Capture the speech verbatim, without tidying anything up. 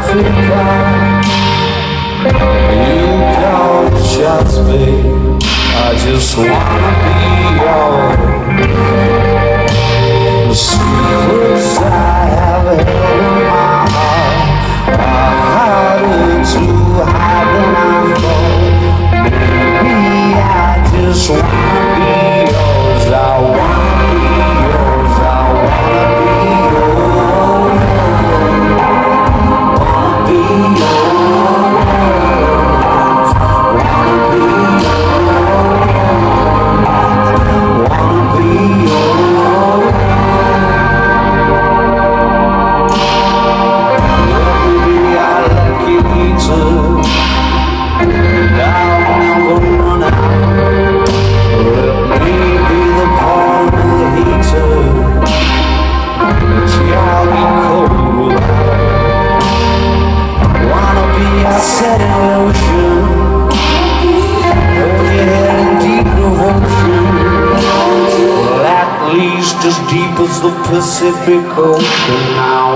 Africa. You call the shots, babe. I just wanna be yours. The secrets I have held in my heart are harder to hide than I thought. Maybe I just wanna be yours. I wanna be yours. I wanna be yours. Wanna be yours. Wanna be yours. Wanna be yours. Maybe I like you too. And I'll never run out. Let me be the part of the heater that y'all get cold without. Wanna be outside in the ocean, hold your head in deep devotion. Well, at least as deep as the Pacific Ocean now.